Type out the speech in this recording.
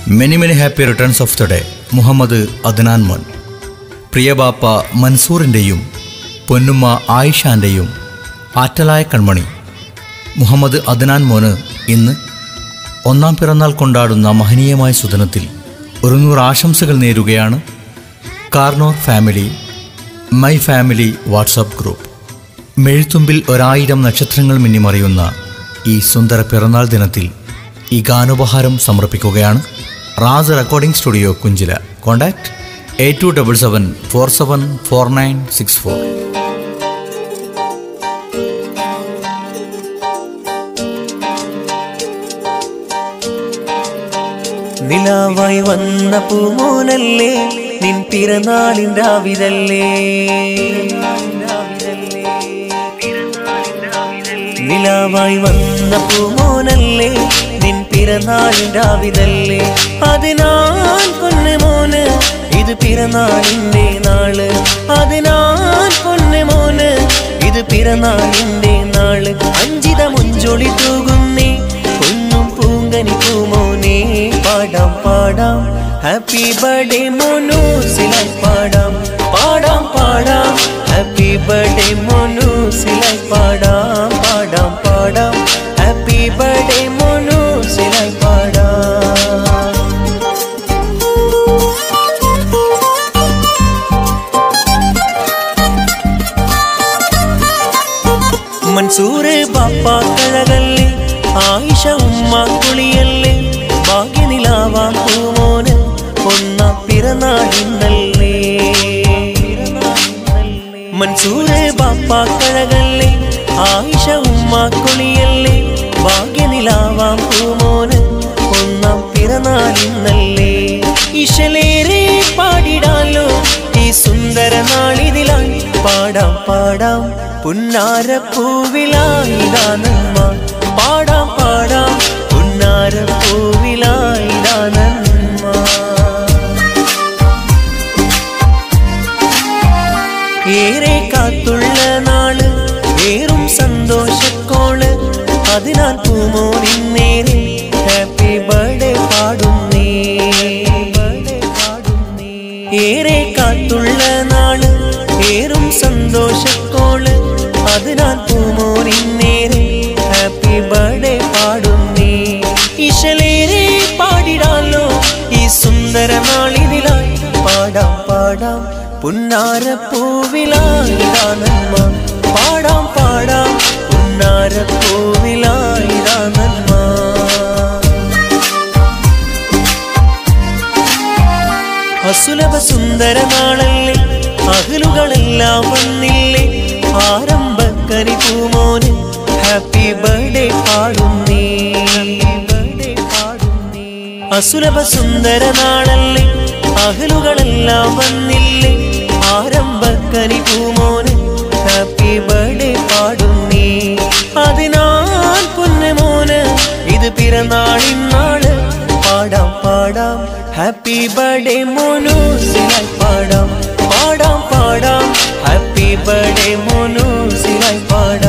Many happy returns of the day. Muhammad Adnan മോൻ. പ്രിയ ബാപ്പ മൻസൂറിൻ്റെയും പൊന്നുമ്മ ആയിഷാൻ്റെയും ആറ്റലായ കൺമണി മുഹമ്മദ് അദ്നാൻ മോന് ഇന്ന് ഒന്നാം പിറന്നാൾ കൊണ്ടാടുന്ന മഹനീയമായ സുദിനത്തിൽ 100 ആശംസകൾ നേരുകയാണ് കാർണോർ family my family WhatsApp group. മെഴുത്തുമ്പിൽ 1000 നക്ഷത്രങ്ങൾ മിന്നിമറിയുന്ന ഈ സുന്ദര പിറന്നാൾ ദിനത്തിൽ ഈ ഗാനോപഹാരം സമർപ്പിക്കുകയാണ് റാസ് റെക്കോർഡിംഗ് സ്റ്റുഡിയോ കുഞ്ചില. കോൺടാക്ട് 8277474964. നിലാവായി വന്ന പൂമോനല്ലേ നിൻ പിറന്നാളിൻ രാവിതല്ലേ, നിലാവായി വന്ന പൂമോനല്ലേ നിൻ പിറന്നാളിൻ രാവിതല്ലേ. അതിനാൻ പൊന്നുമോന് ഇത് പിറന്നാളിൻ്റെ നാള്, അതിനാൻ പൊന്നുമോന് ഇത് പിറന്നാളിൻ്റെ നാള്. അഞ്ചിത മുഞ്ചൊളി തൂകുന്നേ പൊന്നും പൂങ്കനി പൂമോനെ, പാടാം പാടാം ഹാപ്പി ബർത്ത്ഡേ മോനു സിലായി പാടാം പാടാം പാടാം ഹാപ്പി ബർത്ത്ഡേ മോനു സിലായി പാടാം പാടാം പാടാം ഹാപ്പി ബർത്ത്ഡേ മോനു സിലായി പാടാം. മൻസൂറ് ബാപ്പ കഴകല്ലേ, ആയിഷ ഉമ്മ കുളിയല്ലേ, ഭാഗ്യനിലാവാം പൂമോന് ഒന്നാം പിറന്നാളിന്നല്ലേ. മൻസൂറ് ബാപ്പ കഴകല്ലേ, ആയിഷ ഉമ്മ കുളിയല്ലേ, ഭാഗ്യനിലാവാം പൂമോന് ഒന്നാം പിറന്നാളിന്നല്ലേ. ഇശലേറെ പാടിടാലോ ഈ സുന്ദര നാളിതിലായി, പാടാം പാടാം പുന്നാരപ്പൂവിലായിടാനമ്മ, പാടാം പാടാം പുന്നാരപ്പൂവിലായിടാനമ്മ. ഏറെ കാത്തുള്ള നാള് ഏറും സന്തോഷക്കോള്, അതിനാൽ പൂമോനിന്നേരെ ഹാപ്പി ബർത്ത്ഡേ പാടുന്നേ. ഏറെ കാത്തുള്ള നാള് ഏറും സന്തോഷക്കോള്, അതിനാൽ പൂമോനിന്നേരെ ഹാപ്പി ബർത്ത്ഡേ പാടുന്നേ. ഇശലേറെ പാടിടാലോ ഈ സുന്ദര നാളിതിലായി, പാടാം പാടാം പുന്നാരപ്പൂവിലായിടാനമ്മ, പാടാം പാടാം പുന്നാരപ്പൂവിലായിടാനമ്മ. അസുലഭ സുന്ദര നാളല്ലേ, അഹലുകളെല്ലാം വന്നില്ലേ, ആരംഭക്കനി പൂമോന് ഹാപ്പി ബർത്ത്ഡേ പാടുന്നേ. അസുലഭ സുന്ദര നാളല്ലേ, അഹലുകളെല്ലാം വന്നില്ലേ, ആരംഭക്കനി പൂമോന് ഹാപ്പി ബർത്ത്ഡേ പാടുന്നേ. അതിനാൽ പൊന്നുമോന് ഇത് പിറന്നാളിൻ നാള്, പാടാം പാടാം ഹാപ്പി ബർത്ത്ഡേ മോനു സിലായി പാടാം പാടാം പാടാം ഹാപ്പി ബർത്ത്ഡേ മോനു സിലായി പാടാം.